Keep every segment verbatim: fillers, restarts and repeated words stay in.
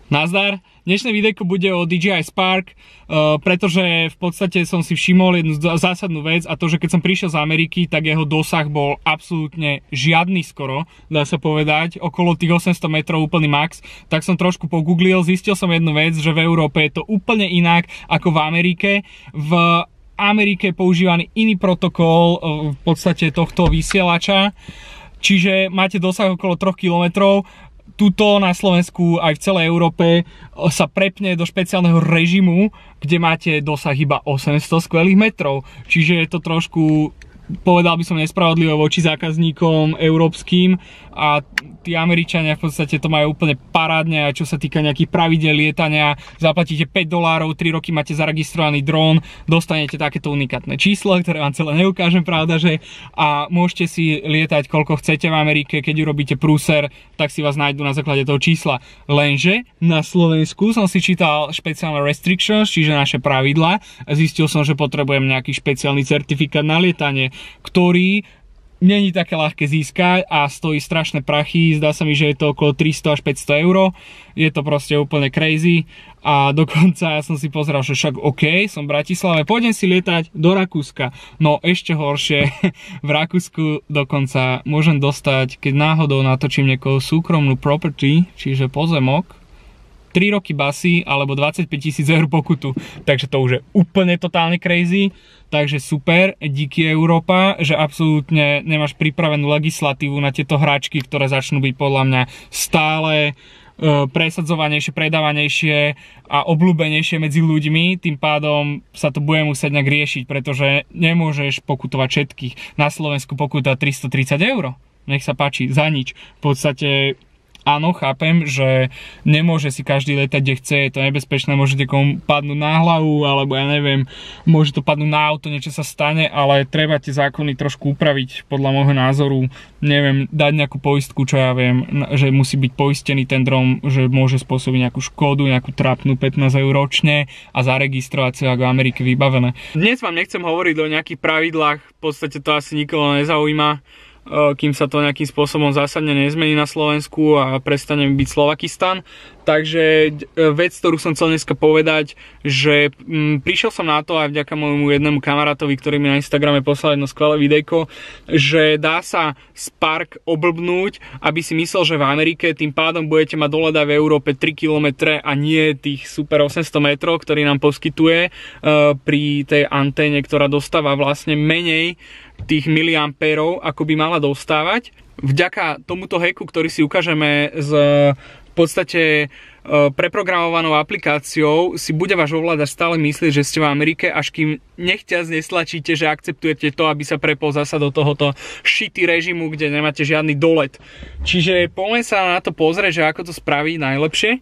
Nazdar, dnešné videjko bude o dé jé í Spark, uh, pretože v podstate som si všimol jednu zásadnú vec a to, že keď som prišiel z Ameriky, tak jeho dosah bol absolútne žiadny skoro, dá sa povedať, okolo tých osemsto metrov úplný max, tak som trošku pogooglil, zistil som jednu vec, že v Európe je to úplne inak ako v Amerike. V Amerike je používaný iný protokol uh, v podstate tohto vysielača, čiže máte dosah okolo troch kilometrov. Tuto na Slovensku aj v celej Európe sa prepne do špeciálneho režimu, kde máte dosah iba osemsto skvelých metrov. Čiže je to trošku, povedal by som, nespravodlivo voči zákazníkom európskym a tí Američania v podstate to majú úplne parádne, a čo sa týka nejakých pravidel lietania, zaplatíte päť dolárov, tri roky máte zaregistrovaný dron, dostanete takéto unikátne číslo, ktoré vám celé neukážem, pravda, že a môžete si lietať koľko chcete v Amerike, keď urobíte prúser, tak si vás nájdu na základe toho čísla. Lenže na Slovensku som si čítal špeciálne restrictions, čiže naše pravidlá, a zistil som, že potrebujem nejaký špeciálny certifikát na lietanie, ktorý není také ľahké získať a stojí strašné prachy, zdá sa mi, že je to okolo tristo až päťsto eur, je to proste úplne crazy a dokonca ja som si pozrel, že však OK, som v Bratislave, pôjdem si lietať do Rakúska, no ešte horšie, v Rakúsku dokonca môžem dostať, keď náhodou natočím niekoho súkromnú property, čiže pozemok, tri roky basy alebo dvadsaťpäť tisíc eur pokutu. Takže to už je úplne totálne crazy. Takže super, díky Európa, že absolútne nemáš pripravenú legislatívu na tieto hračky, ktoré začnú byť podľa mňa stále e, presadzovanejšie, predávanejšie a obľúbenejšie medzi ľuďmi. Tým pádom sa to bude musieť nejak riešiť, pretože nemôžeš pokutovať všetkých. Na Slovensku pokuta tristotridsať eur. Nech sa páči, za nič. V podstate áno, chápem, že nemôže si každý lietať, kde chce, je to nebezpečné, môžete komu padnúť na hlavu, alebo ja neviem, môže to padnúť na auto, niečo sa stane, ale treba tie zákony trošku upraviť, podľa môjho názoru, neviem, dať nejakú poistku, čo ja viem, že musí byť poistený ten dron, že môže spôsobiť nejakú škodu, nejakú trápnu pätnásť eur ročne a zaregistrovať si ako v Amerike vybavené. Dnes vám nechcem hovoriť o nejakých pravidlách, v podstate to asi nikoho nezaujíma, kým sa to nejakým spôsobom zásadne nezmení na Slovensku a prestane byť Slovakistan. Takže vec, ktorú som chcel dneska povedať, že m, prišiel som na to aj vďaka môjmu jednému kamarátovi, ktorý mi na Instagrame poslal jedno skvelé videjko, že dá sa Spark oblbnúť, aby si myslel, že v Amerike tým pádom budete mať doľada v Európe tri kilometre a nie tých super osemsto metrov, ktorý nám poskytuje uh, pri tej anténe, ktorá dostáva vlastne menej tých miliampérov, ako by mala dostávať. Vďaka tomuto hacku, ktorý si ukážeme z v podstate preprogramovanou aplikáciou, si bude váš ovládač stále myslieť, že ste v Amerike, až kým nechťac nestlačíte, že akceptujete to, aby sa prepol zasa do tohoto shitty režimu, kde nemáte žiadny dolet. Čiže poďme sa na to pozrieť, že ako to spraviť najlepšie.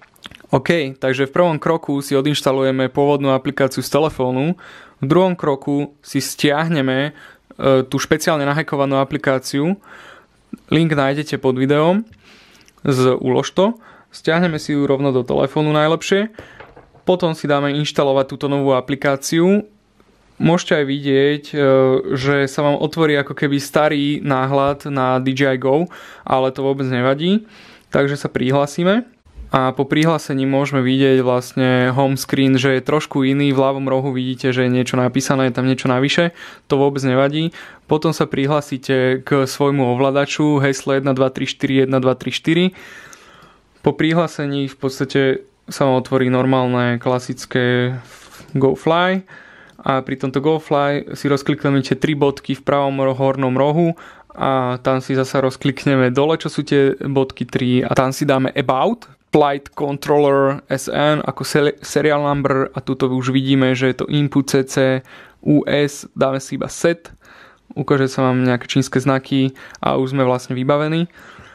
OK, takže v prvom kroku si odinštalujeme pôvodnú aplikáciu z telefónu, v druhom kroku si stiahneme e, tú špeciálne nahekovanú aplikáciu, link nájdete pod videom, z Ulož to, stiahneme si ju rovno do telefónu najlepšie, potom si dáme inštalovať túto novú aplikáciu. Môžete aj vidieť, že sa vám otvorí ako keby starý náhľad na dé jé í Go, ale to vôbec nevadí, takže sa prihlásime. A po prihlásení môžeme vidieť vlastne home screen, že je trošku iný, v ľavom rohu vidíte, že je niečo napísané, je tam niečo navyše, to vôbec nevadí. Potom sa prihlásite k svojmu ovládaču, heslo jeden dva tri štyri jeden dva tri štyri. Po prihlásení v podstate sa vám otvorí normálne klasické GoFly a pri tomto GoFly si rozkliknete tri bodky v pravom hornom rohu a tam si zasa rozklikneme dole, čo sú tie bodky tri a tam si dáme About, Flight Controller es en ako serial number a tuto už vidíme, že je to input cc us, dáme si iba set, ukáže sa vám nejaké čínske znaky a už sme vlastne vybavení.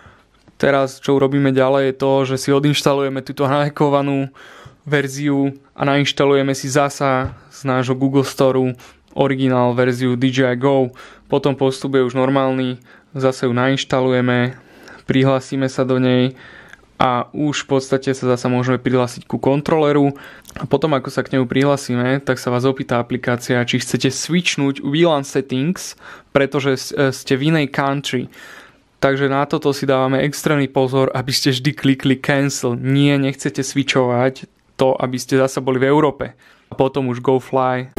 Teraz čo urobíme ďalej je to, že si odinštalujeme túto nahekovanú verziu a nainštalujeme si zasa z nášho Google Storeu originál verziu dé jé í Go. Potom postup je už normálny, zase ju nainštalujeme, prihlásime sa do nej a už v podstate sa zasa môžeme prihlásiť ku kontroleru a potom ako sa k nemu prihlásime, tak sa vás opýta aplikácia, či chcete switchnúť V LAN settings, pretože ste v inej country. Takže na toto si dávame extrémny pozor, aby ste vždy klikli cancel. Nie, nechcete switchovať to, aby ste zasa boli v Európe. A potom už go fly.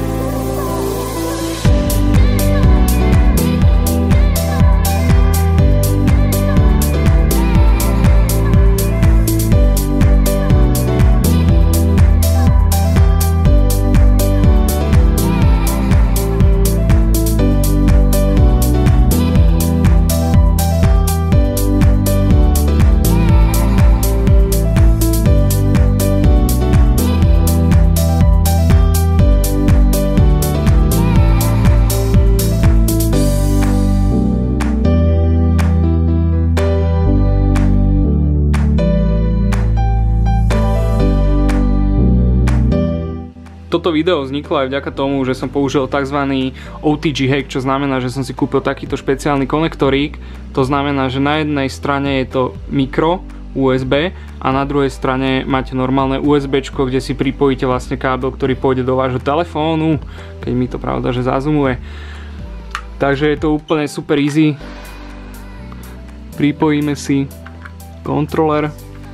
Toto video vzniklo aj vďaka tomu, že som použil tzv. O T G hack, čo znamená, že som si kúpil takýto špeciálny konektorík. To znamená, že na jednej strane je to mikro U S B a na druhej strane máte normálne USBčko, kde si pripojíte vlastne kábel, ktorý pôjde do vášho telefónu, keď mi to pravda, že zazumuje. Takže je to úplne super easy. Pripojíme si kontroler.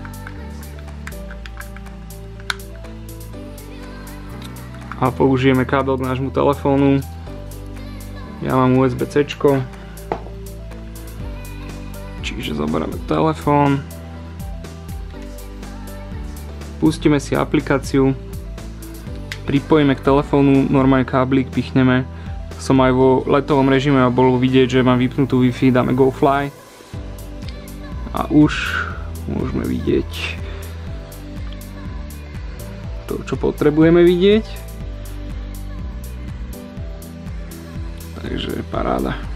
A použijeme kábel k nášmu telefónu. Ja mám U S B C, čiže zoberieme telefón, pustíme si aplikáciu, pripojíme k telefónu, normálne káblik pichneme. Som aj vo letovom režime a bolo vidieť, že mám vypnutú Wi-Fi, dáme go fly a už môžeme vidieť to, čo potrebujeme vidieť. Takže paráda.